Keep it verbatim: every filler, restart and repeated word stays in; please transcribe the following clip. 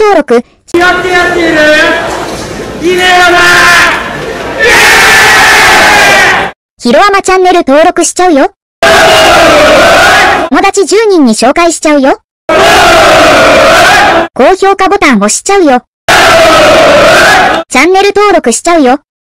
登録。 やってやっているいねえよなヒロアマチャンネル登録しちゃうよ。友達じゅうにんに紹介しちゃうよ。高評価ボタン押しちゃうよ。チャンネル登録しちゃうよ。